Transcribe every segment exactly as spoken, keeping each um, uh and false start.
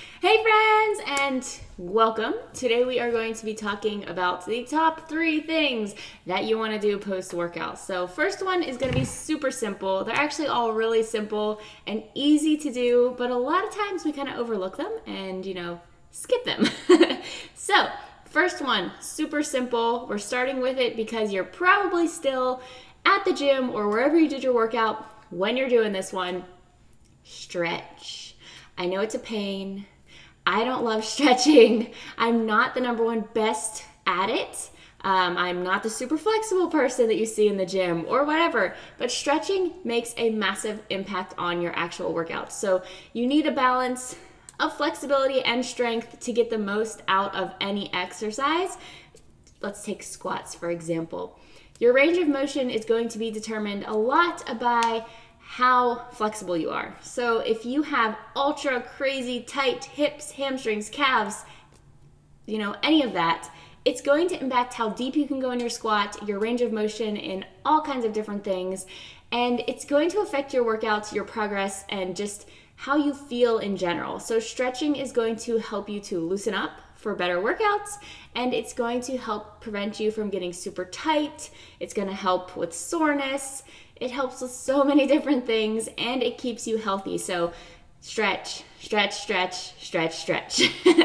Hey friends, and welcome. Today we are going to be talking about the top three things that you want to do post-workout. So first one is going to be super simple. They're actually all really simple and easy to do, but a lot of times we kind of overlook them and, you know, skip them. So first one, super simple. We're starting with it because you're probably still at the gym or wherever you did your workout when you're doing this one. Stretch. I know it's a pain. I don't love stretching. I'm not the number one best at it. Um, I'm not the super flexible person that you see in the gym or whatever, but stretching makes a massive impact on your actual workout. So you need a balance of flexibility and strength to get the most out of any exercise. Let's take squats, for example. Your range of motion is going to be determined a lot by how flexible you are. So if you have ultra crazy tight hips, hamstrings, calves, you know, any of that, it's going to impact how deep you can go in your squat, your range of motion in all kinds of different things, and it's going to affect your workouts, your progress, and just how you feel in general. So stretching is going to help you to loosen up for better workouts, and it's going to help prevent you from getting super tight. It's going to help with soreness. It helps with so many different things, and it keeps you healthy. So stretch, stretch, stretch, stretch, stretch.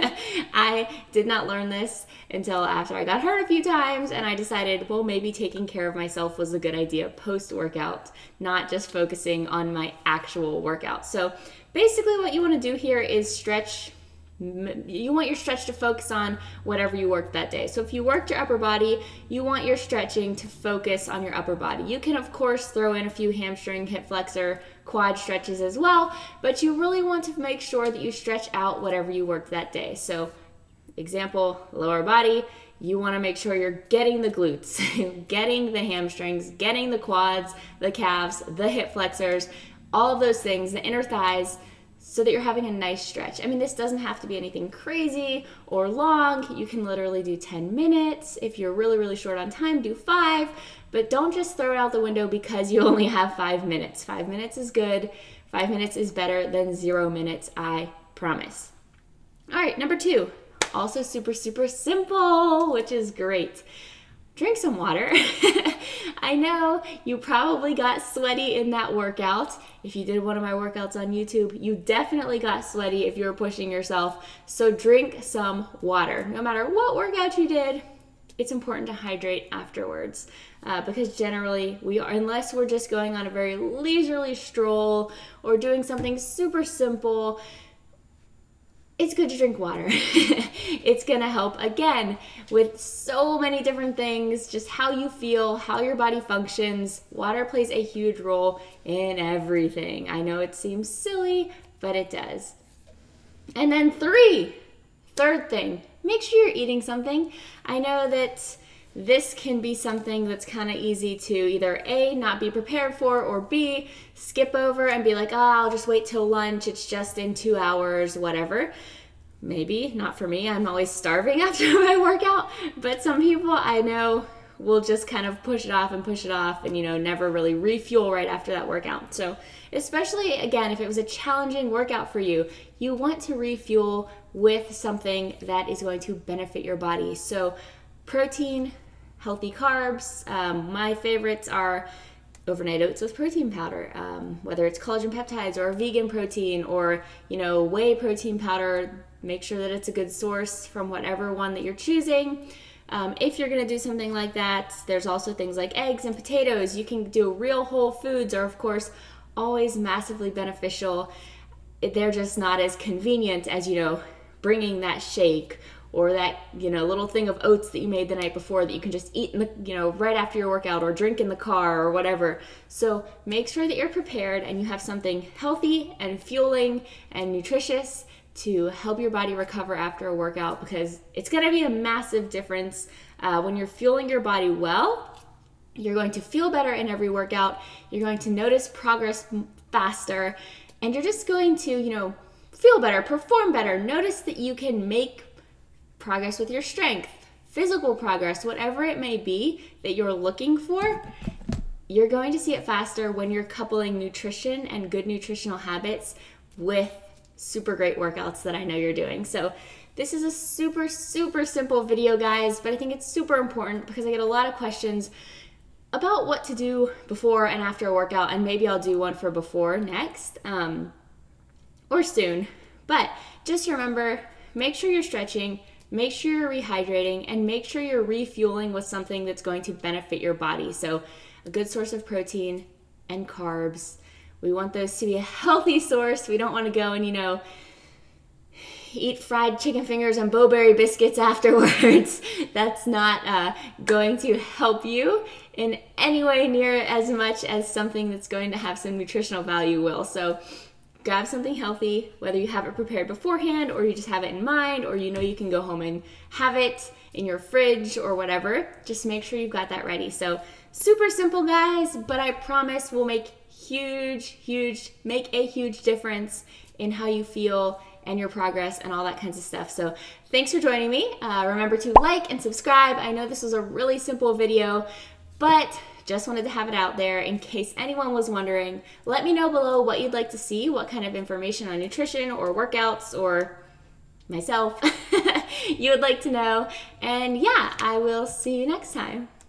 I did not learn this until after I got hurt a few times, and I decided, well, maybe taking care of myself was a good idea post-workout, not just focusing on my actual workout. So basically what you want to do here is stretch. You want your stretch to focus on whatever you worked that day. So if you worked your upper body, you want your stretching to focus on your upper body. You can, of course, throw in a few hamstring, hip flexor, quad stretches as well, but you really want to make sure that you stretch out whatever you worked that day. So example, lower body, you want to make sure you're getting the glutes, getting the hamstrings, getting the quads, the calves, the hip flexors, all of those things, the inner thighs, so that you're having a nice stretch. I mean, this doesn't have to be anything crazy or long. You can literally do ten minutes. If you're really, really short on time, do five, but don't just throw it out the window because you only have five minutes. Five minutes is good. Five minutes is better than zero minutes, I promise. All right, number two, also super, super simple, which is great. Drink some water. I know you probably got sweaty in that workout. If you did one of my workouts on YouTube, you definitely got sweaty if you were pushing yourself. So drink some water. No matter what workout you did, it's important to hydrate afterwards uh, because generally we are, unless we're just going on a very leisurely stroll or doing something super simple, it's good to drink water. It's gonna help, again, with so many different things, just how you feel, how your body functions. Water plays a huge role in everything. I know it seems silly, but it does. And then three, third thing, make sure you're eating something. I know that this can be something that's kind of easy to either A, not be prepared for, or B, skip over and be like, oh, I'll just wait till lunch, it's just in two hours, whatever. Maybe, not for me, I'm always starving after my workout, but some people I know will just kind of push it off and push it off and, you know, never really refuel right after that workout. So especially, again, if it was a challenging workout for you, you want to refuel with something that is going to benefit your body. So protein, healthy carbs. Um, my favorites are overnight oats with protein powder, um, whether it's collagen peptides or vegan protein or, you know, whey protein powder. Make sure that it's a good source from whatever one that you're choosing. Um, if you're going to do something like that, there's also things like eggs and potatoes. You can do real whole foods are, of course, always massively beneficial. They're just not as convenient as, you know, bringing that shake or that, you know, little thing of oats that you made the night before that you can just eat in the, you know, right after your workout or drink in the car or whatever. So make sure that you're prepared and you have something healthy and fueling and nutritious to help your body recover after a workout, because it's going to be a massive difference uh, when you're fueling your body well. You're going to feel better in every workout. You're going to notice progress faster, and you're just going to, you know, feel better, perform better. Notice that you can make progress with your strength, physical progress, whatever it may be that you're looking for. You're going to see it faster when you're coupling nutrition and good nutritional habits with super great workouts that I know you're doing. So this is a super, super simple video, guys, but I think it's super important because I get a lot of questions about what to do before and after a workout, and maybe I'll do one for before next, um, or soon. But just remember, make sure you're stretching, make sure you're rehydrating, and make sure you're refueling with something that's going to benefit your body. So a good source of protein and carbs. We want those to be a healthy source. We don't want to go and, you know, eat fried chicken fingers and Bo-Berry biscuits afterwards. That's not uh, going to help you in any way near as much as something that's going to have some nutritional value will. So grab something healthy, whether you have it prepared beforehand or you just have it in mind, or you know you can go home and have it in your fridge or whatever. Just make sure you've got that ready. So super simple, guys, but I promise will make huge, huge, make a huge difference in how you feel and your progress and all that kinds of stuff. So thanks for joining me. Uh, remember to like and subscribe. I know this was a really simple video, but just wanted to have it out there in case anyone was wondering. Let me know below what you'd like to see, what kind of information on nutrition or workouts or myself you would like to know. And yeah, I will see you next time.